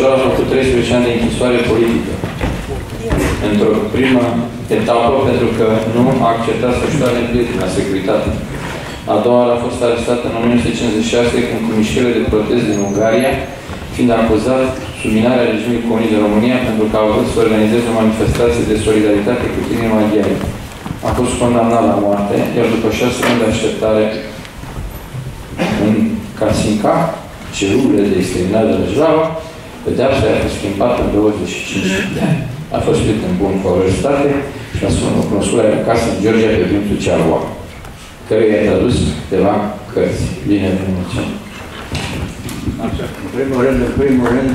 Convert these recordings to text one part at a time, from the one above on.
domnișoara a făcut 13 ani de închisoare politică. Într-o primă etapă, pentru că nu a acceptat să-și lua la securitate. A doua oară a fost arestată în 1956 când cu mișcările de protest din Ungaria, fiind acuzat subminarea regimului comunist din România pentru că a vrut să organizeze o manifestație de solidaritate cu tinerii maghiari. A fost condamnat la moarte, iar după 6 ani de așteptare în Casinca, celulele de exterminare de Râșlava, pedeapsa a fost schimbată în 25 de ani. A fost scris în bun cu arestate și a cunoscut la acasă în Georgia pe prințul Cearua, care i-a tradus câteva cărți. Bine, mulțumesc. Așa, în primul rând,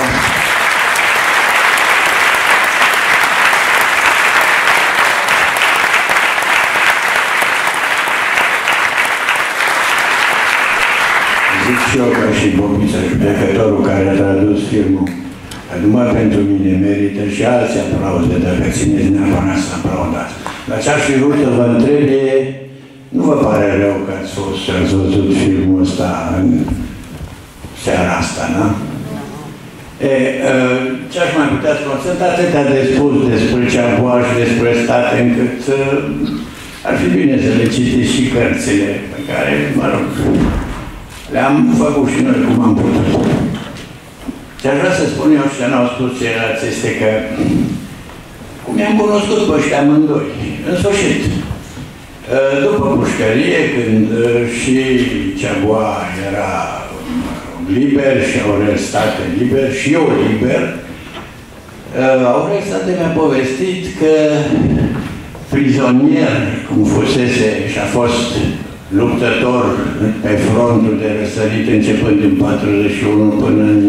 zic și eu ca și Bobiță, judecătorul care a tradus filmul, că numai pentru mine merită și alții aplauze, dacă țineți neapărat să aplaudați. Dar ce-aș fi vrut să vă întreb e, nu vă pare rău că ați văzut filmul ăsta în seara asta, da? Ce-aș mai putea spune? Sunt atâtea de spus despre Ceaboa și despre state, încât ar fi bine să le citiți și cărțile pe care, mă rog, le-am făcut și noi cum am putut. Ce-aș vrea să spun eu și ce n-au spus ceilalți este că cum i-am cunoscut pe ăștia amândoi, în sfârșit. După pușcărie, când și Ceaboa era liber și Aurel State liber și eu liber, Aurel State mi-a povestit că prizonier, cum fusese și a fost luptător pe frontul de răsărit începând din 41 până în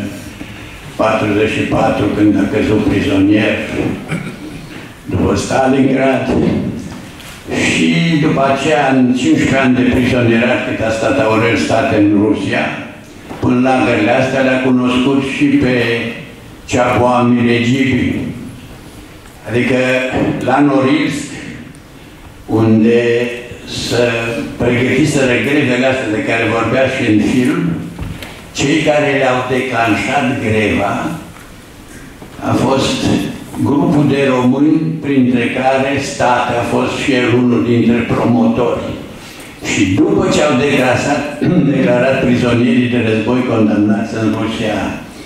44, când a căzut prizonier după Stalingrad, și după aceea, în 15 ani de prizonierat, cât a stat Aurel State în Rusia, până la lagările astea le-a cunoscut și pe Ceaboa Miregibi. Adică la Norilsk, unde să pregătiseră grevele astea de care vorbea și în film, cei care le-au declanșat greva a fost grupul de români, printre care State a fost și el unul dintre promotori. Și după ce au declarat prizonierii de război condamnați în Rusia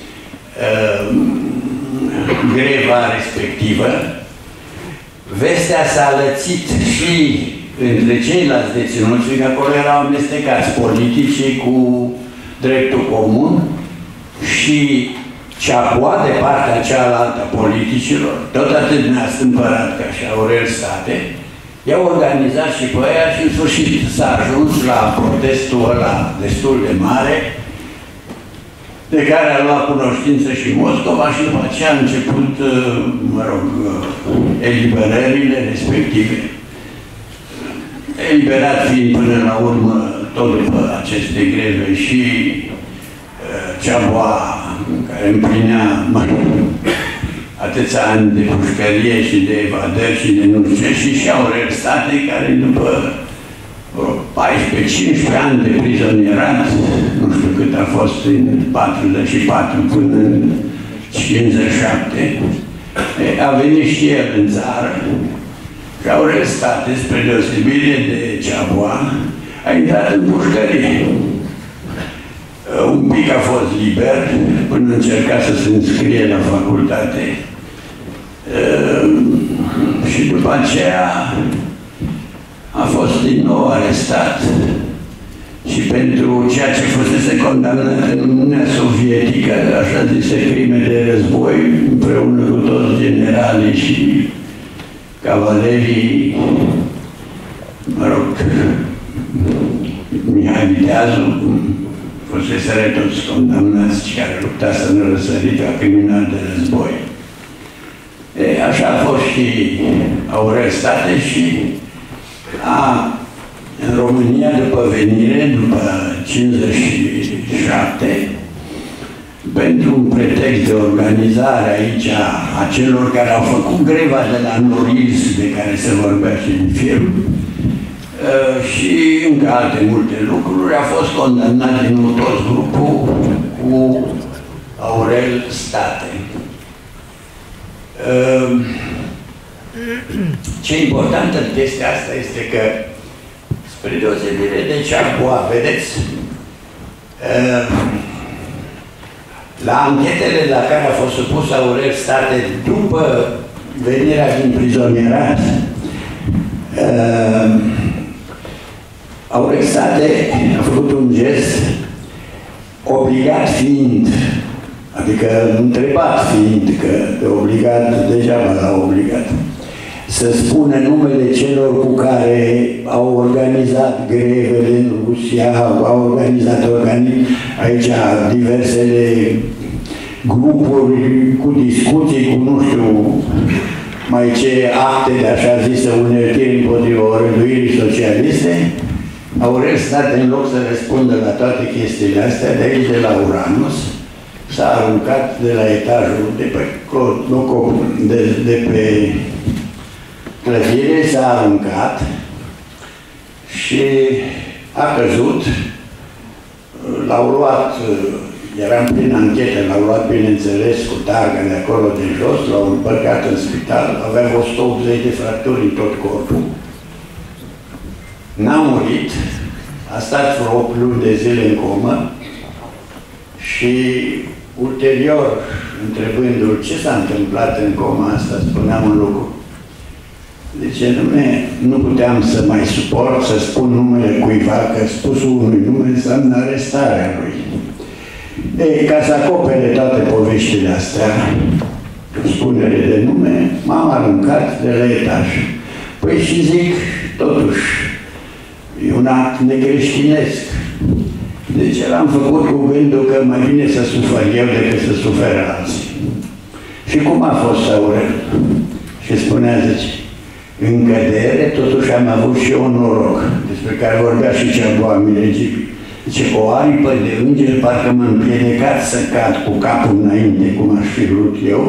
greva respectivă, vestea s-a lățit și între ceilalți deținuți, că acolo erau amestecați politicii cu dreptul comun și Ceaboa, de partea cealaltă a politicilor, tot atât neastâmpărat ca și Aurel State, i-au organizat și pe aia și în sfârșit s-a ajuns la protestul ăla destul de mare, de care a luat cunoștință și Moscova și după aceea a început, mă rog, eliberările respective. Eliberat fiind până la urmă, tot după aceste greve, și Ceaboa, care împlinea atâția ani de pușcărie și de evadări și de nu știu ce, și Aurel State, care după 14-15 ani de prizonierat, nu știu cât a fost în 44 până în 57, a venit și el în țară și Aurel State, spre deosebire de Ceaboa, a intrat în pușcărie. Un pic a fost liber, până încerca să se înscrie la facultate. Și după aceea a fost din nou arestat și pentru ceea ce fusese condamnat în Uniunea Sovietică, așa zise crime de război, împreună cu toți generalii și cavalerii, mă rog, Mihai Viteazu, fuseseră toți condamnați care luptaseră în răsărit ca criminal de război. Așa a fost și Aurel State și în România, după venire, după 57, pentru un pretext de organizare aici a celor care au făcut greva de la Norilsk, de care se vorbea și în film, și încă alte multe lucruri, a fost condamnat din nou tot grupul cu Aurel State. Ce important în chestia asta este că, spre deosebire de Ceaboa, vedeți, la anchetele la care a fost supus Aurel State după venirea din prizonierat, Aurel State a făcut un gest, obligat fiind, adică întrebat fiind, că de obligat degeaba l-a obligat, să spună numele celor cu care au organizat grevele în Rusia, au organizat aici diversele grupuri cu discuții, cu nu știu mai ce acte de așa zisă uneltiri împotriva orânduirii socialiste. Aurel State, în loc să răspundă la toate chestiile astea, de aici, de la Uranus, s-a aruncat de la etajul de pe clădire, s-a aruncat și a căzut. L-au luat, era în plină anchetă, l-au luat, bineînțeles, cu targa de acolo de jos, l-au împărcat în spital, avea 180 de fracturi în tot corpul. N-a murit, a stat vreo 8 luni de zile în comă și ulterior, întrebându-l ce s-a întâmplat în coma asta, spuneam un lucru. Zice, nu puteam să mai suport să spun numele cuiva, că spusul unui nume înseamnă arestarea lui. Ei, ca să acopere toate poveștile astea, spunere de nume, m-am aruncat de la etaj. Păi și zic, totuși, e un act necreștinesc. Deci l-am făcut cu gândul că mai bine să sufăr eu decât să suferă alții. Și cum a fost Aurel? Și spunea, zice, în cădere, totuși am avut și eu un noroc, despre care vorbea și Ceaboa Miregibi. Zice, o aripă de înger parcă m-a împiedicat să cad cu capul înainte, cum aș fi vrut eu,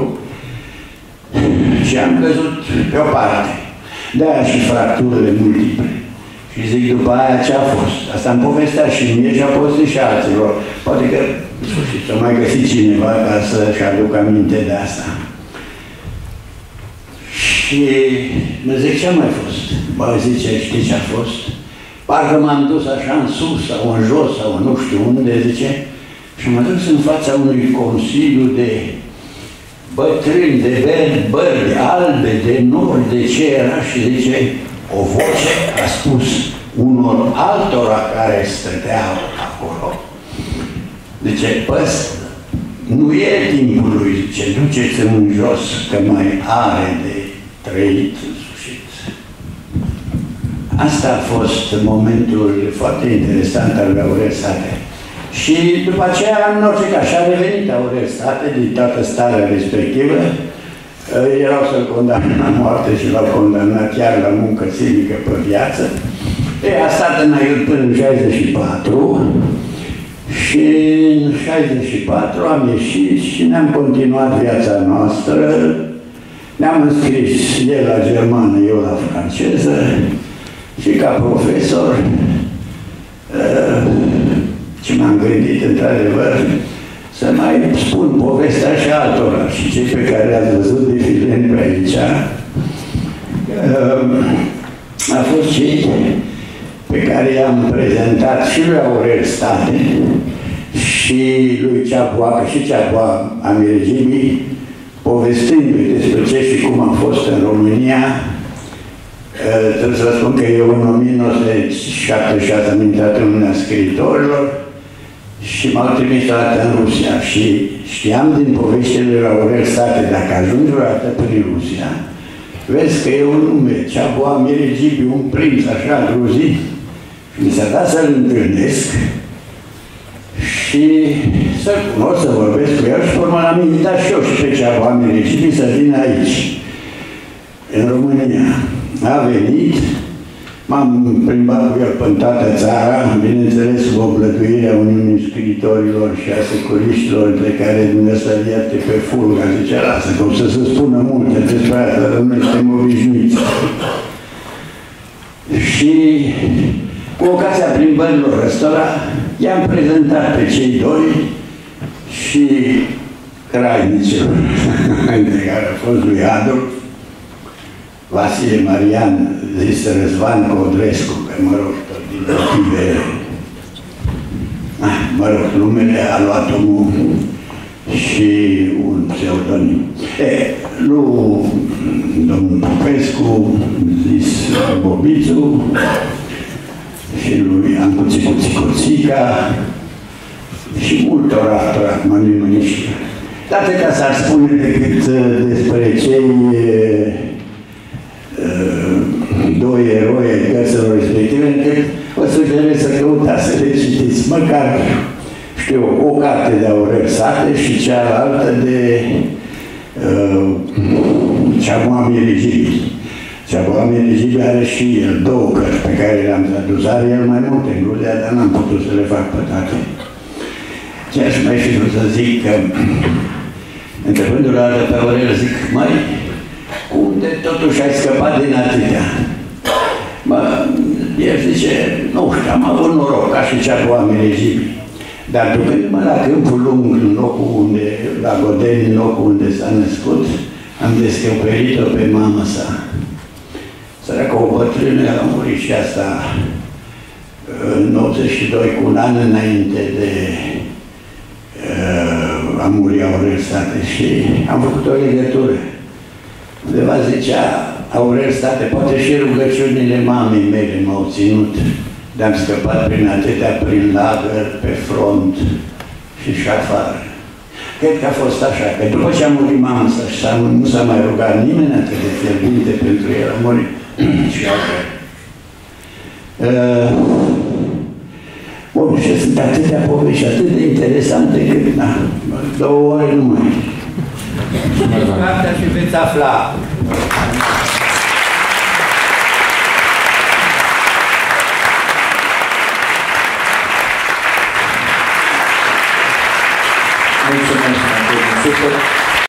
și am căzut pe o parte. De-aia și fracturile multiple. Și zic, după aia ce a fost? Asta îmi povestea și mie și a povestit și alților. Poate că, în sfârșit, să mai găsit cineva ca să-și aduc aminte de asta. Și mă zic, ce a mai fost? Bă, zice, știi ce a fost? Parcă m-am dus așa în sus sau în jos sau nu știu unde, zice, și mă duc în fața unui consiliu de bătrâni, de bărbi albe, de nori, de ce era, și zice, o voce a spus unor altora care stăteau acolo. Zice, păi, nu e timpul lui, zice, duceți-l în jos, că mai are de trăit în sfârșit. Asta a fost momentul foarte interesant al lui Aurel State. Și după aceea, în orice caz, și-a revenit Aurel State din toată starea respectivă. Erau să-l condamne la moarte și l-au condamnat chiar la muncă zilnică pe viață. A stat în aiul până în 64 și în 64 am ieșit și ne-am continuat viața noastră. Ne-am înscris, el la germană, eu la franceză, și ca profesor ce m-am gândit într-adevăr să mai spun povestea și altora, și cei pe care ați văzut defilând pe aici, a fost cei pe care i-am prezentat și lui Aurel State și lui Ceaboa, că și Ceaboa Miregibi, povestindu-i despre ce și cum a fost în România. Trebuie să vă spun că eu în 1976 am intrat în Uniunea Scriitorilor și m-au trimis o dată în Rusia și știam din poveștile lui Aurel State, dacă ajungi o dată prin Rusia, vezi că e un nume, Ceaboa Miregibi, un prinț așa gruzit, și mi s-a dat să-l întâlnesc și să-l cunosc, să vorbesc cu el și pe urmă l-am invitat și eu și pe Ceaboa Miregibi să vină aici, în România. A venit, m-am plimbat cu el până toată țara, bineînțeles cu oblăduirea Uniunii Scriitorilor și a securiștilor, între care Dumnezeu ierte pe fulga, zice, lasă, că o să se spună multe despre asta, dar noi suntem obișnuiți. Și cu ocazia plimbărilor ăstora, i-am prezentat pe cei doi și crainicilor, între care a fost lui Adolf, Vasile Marian, zis Răzvan Codrescu, că mă rog, tot din motive, mă rog, numele a luat omul și un pseudonim. Lui domnul Popescu, zis Bobițu, și lui Ancuțicu Țicoțica, și multor altor, acum nu-i mâniși. Dar ca s-ar spune decât despre cei doi eroi ai cărților respective, încât vă sugerez să căutați să le citiți, măcar, știu, o carte de Aurel Sate și cealaltă de Ceamoam Irigibil. Ceamoam Irigibil are și el două cărți pe care le-am tradus, are el mai multe în Gulea, dar n-am putut să le fac pe toate. Ce aș mai fi vrut să zic că, întrebându-l pe Aurel, zic, măi, cum de totuși ai scăpat din atâtea? El zice, nu știu, am avut noroc, ca și Ceamoam Irigibil. Dar ducându-mă la Câmpul Lung, în locul unde, la Godeni, în locul unde s-a născut, am descoperit-o pe mama sa. Săracă o bătrână a murit și asta în 82, cu un an înainte de a muri Aurel Sate, și am făcut o legătură. Undeva zicea Aurel Sate, poate și rugăciunile mamei mele m-au ținut, de-am scăpat prin atâtea, prin lagăr, pe front și afară. Cred că a fost așa, că după ce a murit mama sa și nu s-a mai rugat nimeni atât de fierbinte pentru el, a murit și altfel. Bun, și sunt atâtea povești, atât de interesante, cât, 2 ore numai. Cartea și veți afla. Mulțumesc, super.